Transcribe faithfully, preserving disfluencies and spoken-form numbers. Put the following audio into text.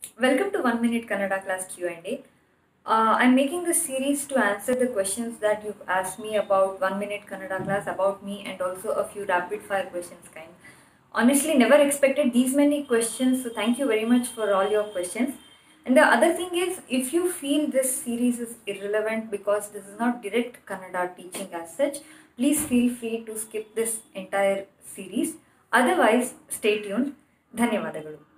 Welcome to One Minute Kannada Class Q and A. Uh, I'm making this series to answer the questions that you've asked me about One Minute Kannada Class, about me, and also a few rapid fire questions kind. Honestly, never expected these many questions, so thank you very much for all your questions. And the other thing is, if you feel this series is irrelevant because this is not direct Kannada teaching as such, please feel free to skip this entire series. Otherwise, stay tuned. ಧನ್ಯವಾದಗಳು.